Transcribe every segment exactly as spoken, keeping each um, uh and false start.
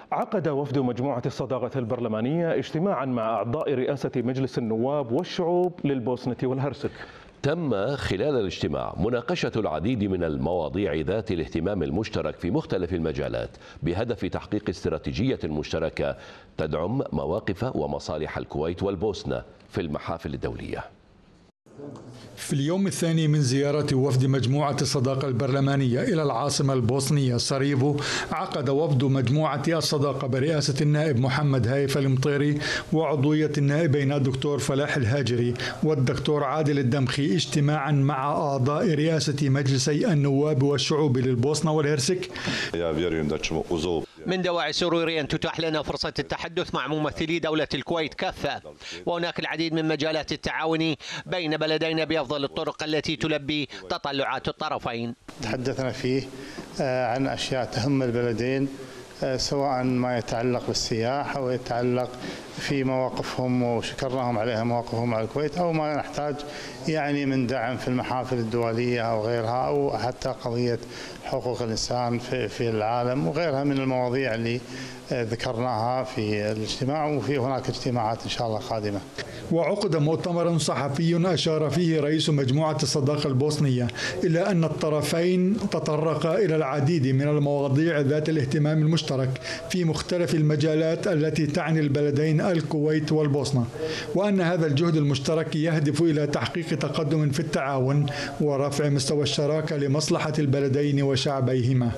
عقد وفد مجموعة الصداقة البرلمانية اجتماعا مع أعضاء رئاسة مجلس النواب والشعوب للبوسنة والهرسك. تم خلال الاجتماع مناقشة العديد من المواضيع ذات الاهتمام المشترك في مختلف المجالات بهدف تحقيق استراتيجية مشتركة تدعم مواقف ومصالح الكويت والبوسنة في المحافل الدولية. في اليوم الثاني من زيارة وفد مجموعة الصداقة البرلمانية إلى العاصمة البوسنية سراييفو، عقد وفد مجموعة الصداقة برئاسة النائب محمد هايف المطيري وعضوية النائبين الدكتور فلاح الهاجري والدكتور عادل الدمخي اجتماعا مع أعضاء رئاسة مجلسي النواب والشعوب للبوسنة والهرسك. من دواعي سروري أن تتاح لنا فرصة التحدث مع ممثلي دولة الكويت كافة، وهناك العديد من مجالات التعاون بين بلدينا بأفضل الطرق التي تلبي تطلعات الطرفين. تحدثنا فيه عن أشياء تهم البلدين، سواء ما يتعلق بالسياحة أو يتعلق في مواقفهم وشكرناهم عليها مواقفهم مع الكويت، أو ما نحتاج يعني من دعم في المحافل الدولية أو غيرها، أو حتى قضية حقوق الإنسان في في العالم وغيرها من المواضيع اللي ذكرناها في الاجتماع، وفي هناك اجتماعات إن شاء الله قادمة. وعقد مؤتمر صحفي أشار فيه رئيس مجموعة الصداقة البوسنية إلى أن الطرفين تطرقا إلى العديد من المواضيع ذات الاهتمام المشترك في مختلف المجالات التي تعني البلدين الكويت والبوسنة، وأن هذا الجهد المشترك يهدف إلى تحقيق تقدم في التعاون ورفع مستوى الشراكة لمصلحة البلدين وشعبيهما.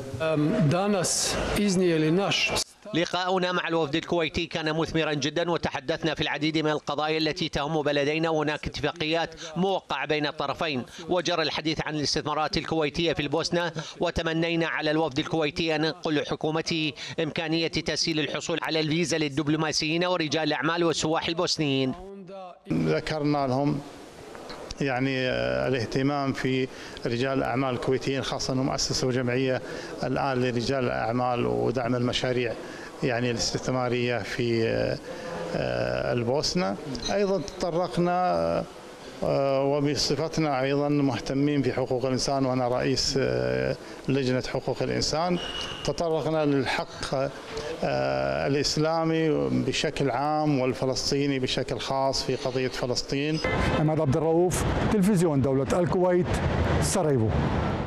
لقاؤنا مع الوفد الكويتي كان مثمرا جدا، وتحدثنا في العديد من القضايا التي تهم بلدينا، وهناك اتفاقيات موقعة بين الطرفين، وجرى الحديث عن الاستثمارات الكويتية في البوسنة، وتمنينا على الوفد الكويتي أن ينقل حكومته إمكانية تسهيل الحصول على الفيزا للدبلوماسيين ورجال الأعمال والسواح البوسنيين. ذكرنا لهم يعني الاهتمام في رجال الأعمال الكويتيين، خاصة أنهم أسسوا جمعية الآن لرجال الأعمال ودعم المشاريع يعني الاستثمارية في البوسنة. أيضا تطرقنا وبصفتنا أيضا مهتمين في حقوق الإنسان، وأنا رئيس لجنة حقوق الإنسان، تطرقنا للحق الإسلامي بشكل عام والفلسطيني بشكل خاص في قضية فلسطين. عماد عبد الرؤوف، تلفزيون دولة الكويت، سراييفو.